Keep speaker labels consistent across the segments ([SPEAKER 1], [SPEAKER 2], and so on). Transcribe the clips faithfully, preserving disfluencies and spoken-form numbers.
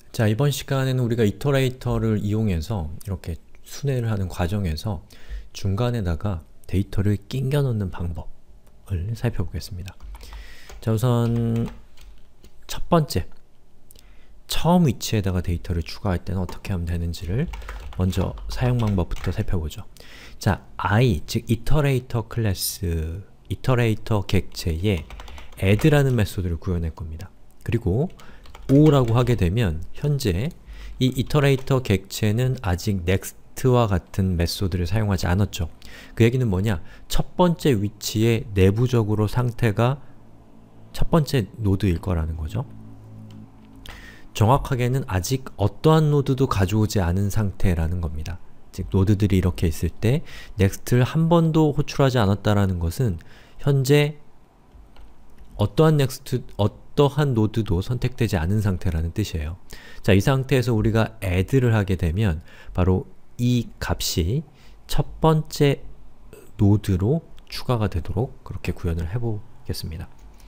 [SPEAKER 1] 자, 이번 시간에는 우리가 이터레이터를 이용해서 이렇게 순회를 하는 과정에서 중간에다가 데이터를 낑겨 넣는 방법을 살펴보겠습니다. 자, 우선 첫 번째, 처음 위치에다가 데이터를 추가할 때는 어떻게 하면 되는지를 먼저 사용 방법부터 살펴보죠. 자, i, 즉 이터레이터 클래스, 이터레이터 객체에 add라는 메소드를 구현할 겁니다. 그리고 o라고 하게 되면 현재 이 이터레이터 객체는 아직 next와 같은 메소드를 사용하지 않았죠. 그 얘기는 뭐냐? 첫 번째 위치에 내부적으로 상태가 첫 번째 노드일 거라는 거죠. 정확하게는 아직 어떠한 노드도 가져오지 않은 상태라는 겁니다. 즉, 노드들이 이렇게 있을 때 next를 한 번도 호출하지 않았다라는 것은 현재 어떠한 next, 어떠한 노드도 선택되지 않은 상태라는 뜻이에요. 자, 이 상태에서 우리가 add를 하게 되면 바로 이 값이 첫 번째 노드로 추가가 되도록 그렇게 구현을 해보겠습니다.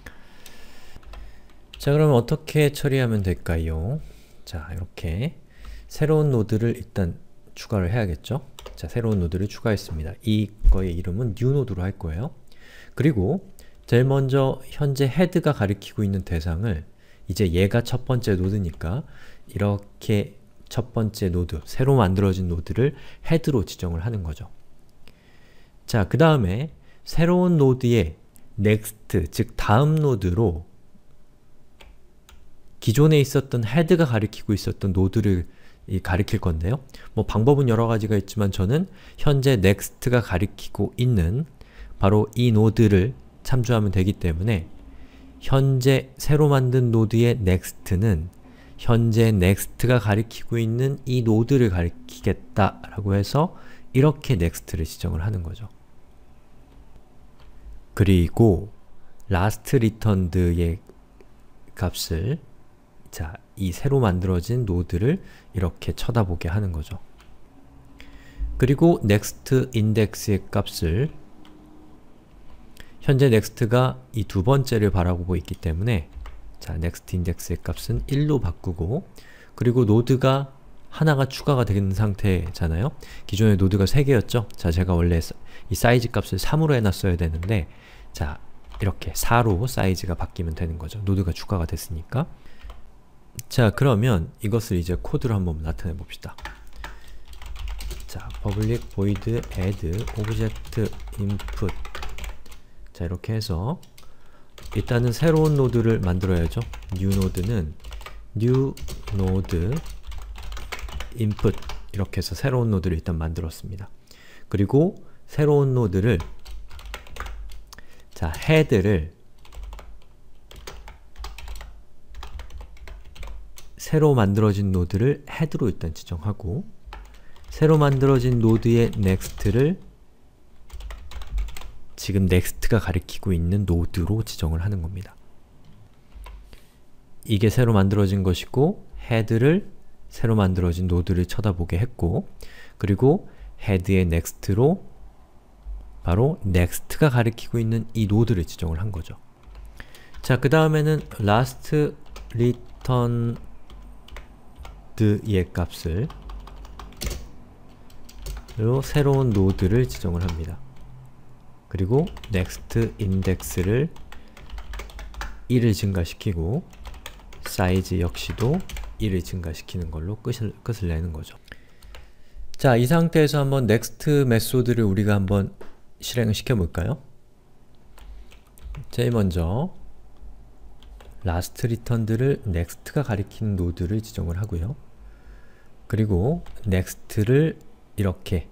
[SPEAKER 1] 자, 그러면 어떻게 처리하면 될까요? 자, 이렇게 새로운 노드를 일단 추가를 해야겠죠? 자, 새로운 노드를 추가했습니다. 이거의 이름은 new 노드로 할 거예요. 그리고 제일 먼저 현재 헤드가 가리키고 있는 대상을 이제 얘가 첫 번째 노드니까 이렇게 첫 번째 노드, 새로 만들어진 노드를 헤드로 지정을 하는 거죠. 자, 그 다음에 새로운 노드의 next, 즉 다음 노드로 기존에 있었던 헤드가 가리키고 있었던 노드를 이 가리킬 건데요. 뭐 방법은 여러 가지가 있지만 저는 현재 next가 가리키고 있는 바로 이 노드를 참조하면 되기 때문에 현재 새로 만든 노드의 next는 현재 next가 가리키고 있는 이 노드를 가리키겠다라고 해서 이렇게 next를 지정을 하는 거죠. 그리고 last returned의 값을 자, 이 새로 만들어진 노드를 이렇게 쳐다보게 하는 거죠. 그리고 next index의 값을 현재 next가 이 두 번째를 바라보고 있기 때문에 자, next index의 값은 일로 바꾸고 그리고 노드가 하나가 추가가 된 상태잖아요? 기존에 노드가 세 개였죠? 자, 제가 원래 이 사이즈 값을 삼으로 해놨어야 되는데 자, 이렇게 사로 사이즈가 바뀌면 되는 거죠. 노드가 추가가 됐으니까. 자, 그러면 이것을 이제 코드로 한번 나타내 봅시다. 자, public void add object input 자, 이렇게 해서 일단은 새로운 노드를 만들어야죠. new 노드는 new node input 이렇게 해서 새로운 노드를 일단 만들었습니다. 그리고 새로운 노드를 자, head를 새로 만들어진 노드를 head로 일단 지정하고 새로 만들어진 노드의 next를 지금 next가 가리키고 있는 노드로 지정을 하는 겁니다. 이게 새로 만들어진 것이고 head를 새로 만들어진 노드를 쳐다보게 했고 그리고 head의 next로 바로 next가 가리키고 있는 이 노드를 지정을 한 거죠. 자, 그 다음에는 last return 의 값을 로 새로운 노드를 지정을 합니다. 그리고 next index를 일을 증가시키고 사이즈 역시도 일을 증가시키는 걸로 끝을, 끝을 내는 거죠. 자, 이 상태에서 한번 next 메소드를 우리가 한번 실행을 시켜볼까요? 제일 먼저 last returned를 next가 가리키는 노드를 지정을 하고요. 그리고 next를 이렇게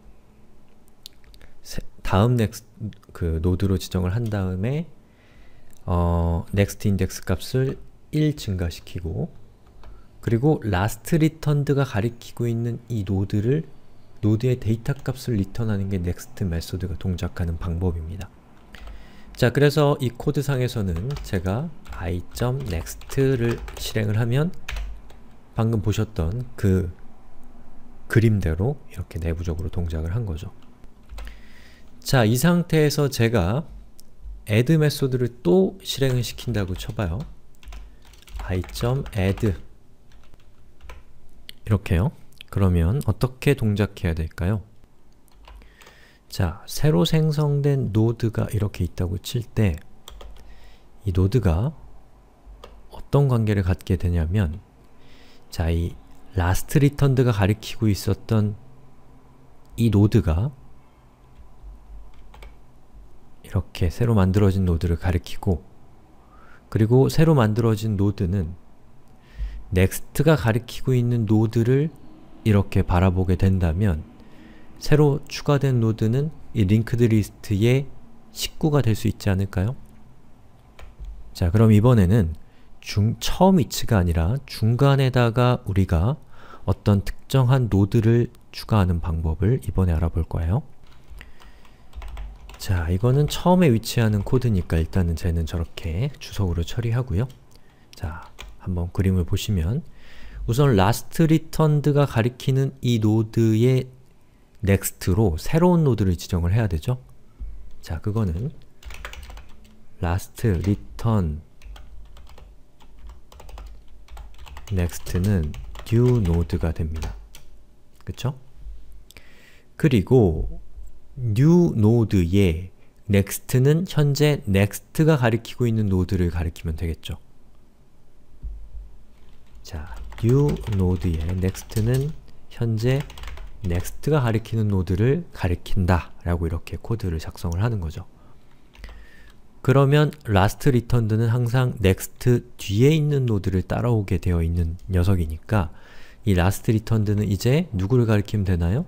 [SPEAKER 1] 다음 next 그 노드로 지정을 한 다음에 어, next index 값을 일 증가시키고 그리고 last returned가 가리키고 있는 이 노드를 노드의 데이터 값을 리턴하는 게 next 메소드가 동작하는 방법입니다. 자, 그래서 이 코드상에서는 제가 i.next를 실행을 하면 방금 보셨던 그 그림대로 이렇게 내부적으로 동작을 한 거죠. 자, 이 상태에서 제가 add 메소드를 또 실행을 시킨다고 쳐봐요. i.add 이렇게요. 그러면 어떻게 동작해야 될까요? 자, 새로 생성된 노드가 이렇게 있다고 칠 때 이 노드가 어떤 관계를 갖게 되냐면 자, 이 last returned가 가리키고 있었던 이 노드가 이렇게 새로 만들어진 노드를 가리키고 그리고 새로 만들어진 노드는 next가 가리키고 있는 노드를 이렇게 바라보게 된다면 새로 추가된 노드는 이 linked list의 식구가 될 수 있지 않을까요? 자, 그럼 이번에는 중, 처음 위치가 아니라 중간에다가 우리가 어떤 특정한 노드를 추가하는 방법을 이번에 알아볼 거예요. 자, 이거는 처음에 위치하는 코드니까 일단은 쟤는 저렇게 주석으로 처리하고요. 자, 한번 그림을 보시면 우선 last returned가 가리키는 이 노드의 next로 새로운 노드를 지정을 해야 되죠. 자, 그거는 last return next는 new node가 됩니다. 그쵸? 그리고 new node의 next는 현재 next가 가리키고 있는 노드를 가리키면 되겠죠. 자, new node의 next는 현재 next가 가리키는 노드를 가리킨다 라고 이렇게 코드를 작성을 하는 거죠. 그러면 last returned는 항상 next 뒤에 있는 노드를 따라오게 되어 있는 녀석이니까 이 last returned는 이제 누구를 가리키면 되나요?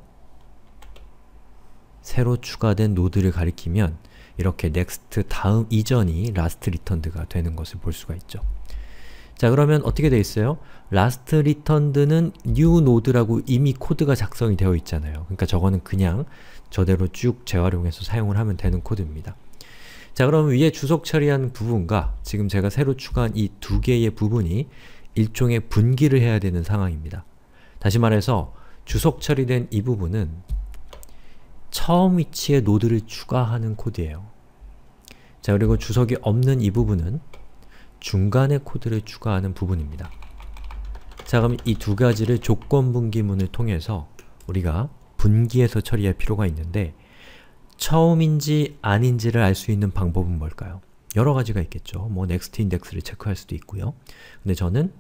[SPEAKER 1] 새로 추가된 노드를 가리키면 이렇게 next 다음 이전이 last returned가 되는 것을 볼 수가 있죠. 자, 그러면 어떻게 되어 있어요? last returned는 new node라고 이미 코드가 작성이 되어 있잖아요. 그러니까 저거는 그냥 저대로 쭉 재활용해서 사용을 하면 되는 코드입니다. 자, 그럼 위에 주석 처리한 부분과 지금 제가 새로 추가한 이 두 개의 부분이 일종의 분기를 해야 되는 상황입니다. 다시 말해서 주석 처리된 이 부분은 처음 위치에 노드를 추가하는 코드예요. 자, 그리고 주석이 없는 이 부분은 중간에 코드를 추가하는 부분입니다. 자, 그럼 이 두 가지를 조건분기문을 통해서 우리가 분기해서 처리할 필요가 있는데 처음인지 아닌지를 알 수 있는 방법은 뭘까요? 여러 가지가 있겠죠. 뭐 next index를 체크할 수도 있고요. 근데 저는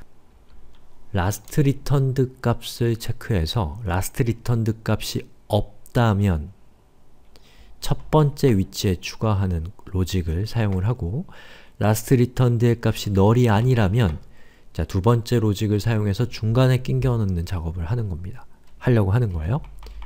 [SPEAKER 1] last returned 값을 체크해서 last returned 값이 없다면 첫 번째 위치에 추가하는 로직을 사용을 하고 last returned의 값이 null이 아니라면 자, 두 번째 로직을 사용해서 중간에 끼워 넣는 작업을 하는 겁니다. 하려고 하는 거예요.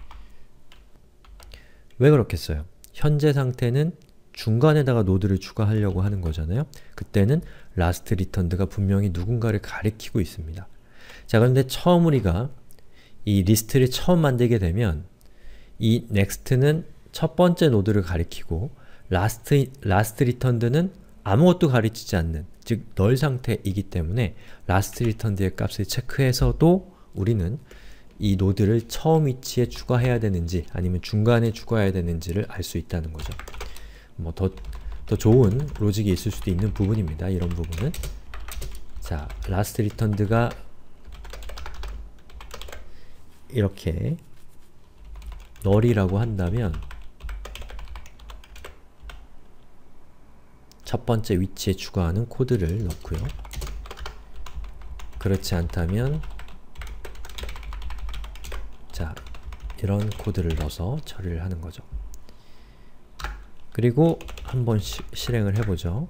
[SPEAKER 1] 왜 그렇겠어요? 현재 상태는 중간에다가 노드를 추가하려고 하는 거잖아요? 그때는 last returned가 분명히 누군가를 가리키고 있습니다. 자, 그런데 처음 우리가 이 리스트를 처음 만들게 되면 이 next는 첫 번째 노드를 가리키고 last, last returned는 아무것도 가리키지 않는, 즉 null 상태이기 때문에 last returned의 값을 체크해서도 우리는 이 노드를 처음 위치에 추가해야 되는지 아니면 중간에 추가해야 되는지를 알 수 있다는 거죠. 뭐 더, 더 좋은 로직이 있을 수도 있는 부분입니다. 이런 부분은. 자, last returned가 이렇게 null이라고 한다면 첫 번째 위치에 추가하는 코드를 넣고요. 그렇지 않다면 자, 이런 코드를 넣어서 처리를 하는 거죠. 그리고 한번 시, 실행을 해보죠.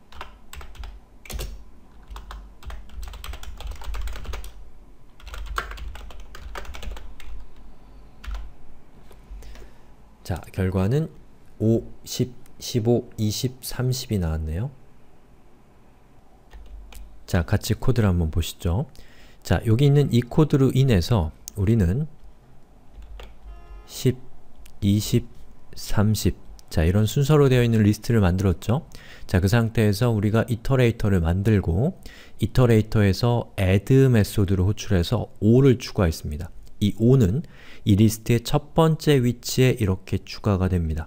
[SPEAKER 1] 자, 결과는 오, 십, 십오, 이십, 삼십이 나왔네요. 자, 같이 코드를 한번 보시죠. 자, 여기 있는 이 코드로 인해서 우리는 십, 이십, 삼십 자, 이런 순서로 되어 있는 리스트를 만들었죠. 자, 그 상태에서 우리가 이터레이터를 만들고 이터레이터에서 add 메소드를 호출해서 오를 추가했습니다. 이 오는 이 리스트의 첫 번째 위치에 이렇게 추가가 됩니다.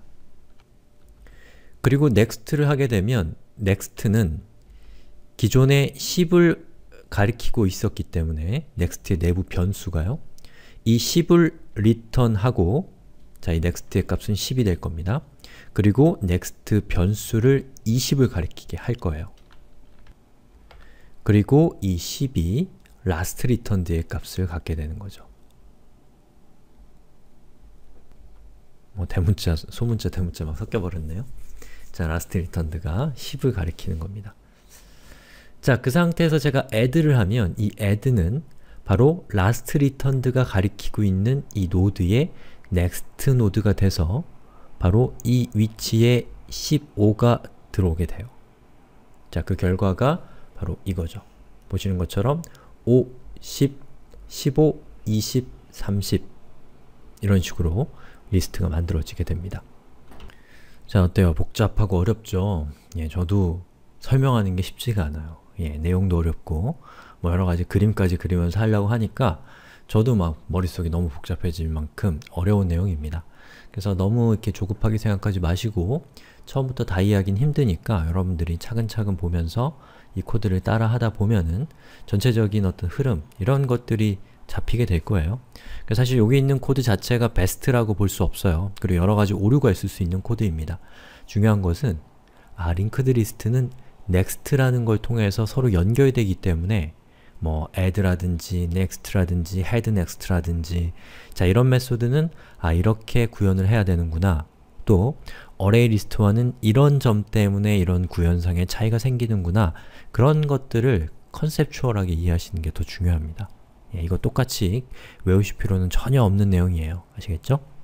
[SPEAKER 1] 그리고 next를 하게 되면 next는 기존에 십을 가리키고 있었기 때문에 next의 내부 변수가요. 이 십을 return하고 자, 이 next의 값은 십이 될 겁니다. 그리고 next 변수를 이십을 가리키게 할 거예요. 그리고 이 십이 last returned의 값을 갖게 되는 거죠. 뭐 대문자, 소문자, 대문자 막 섞여버렸네요. 자, last returned가 십을 가리키는 겁니다. 자, 그 상태에서 제가 add를 하면 이 add는 바로 last returned가 가리키고 있는 이 노드의 next 노드가 돼서 바로 이 위치에 십오가 들어오게 돼요. 자, 그 결과가 바로 이거죠. 보시는 것처럼 오, 십, 십오, 이십, 삼십 이런 식으로 리스트가 만들어지게 됩니다. 자, 어때요? 복잡하고 어렵죠? 예, 저도 설명하는 게 쉽지가 않아요. 예, 내용도 어렵고 뭐 여러가지 그림까지 그리면서 하려고 하니까 저도 막 머릿속이 너무 복잡해질 만큼 어려운 내용입니다. 그래서 너무 이렇게 조급하게 생각하지 마시고 처음부터 다 이해하긴 힘드니까 여러분들이 차근차근 보면서 이 코드를 따라 하다 보면은 전체적인 어떤 흐름 이런 것들이 잡히게 될 거예요. 그래서 사실 여기 있는 코드 자체가 베스트라고 볼 수 없어요. 그리고 여러가지 오류가 있을 수 있는 코드입니다. 중요한 것은 아, linked list는 next라는 걸 통해서 서로 연결되기 때문에 뭐 add라든지 next라든지 head next라든지 자, 이런 메소드는 아, 이렇게 구현을 해야 되는구나. 또 array list와는 이런 점 때문에 이런 구현상의 차이가 생기는구나. 그런 것들을 컨셉추얼하게 이해하시는 게 더 중요합니다. 예, 이거 똑같이 외우실 필요는 전혀 없는 내용이에요. 아시겠죠?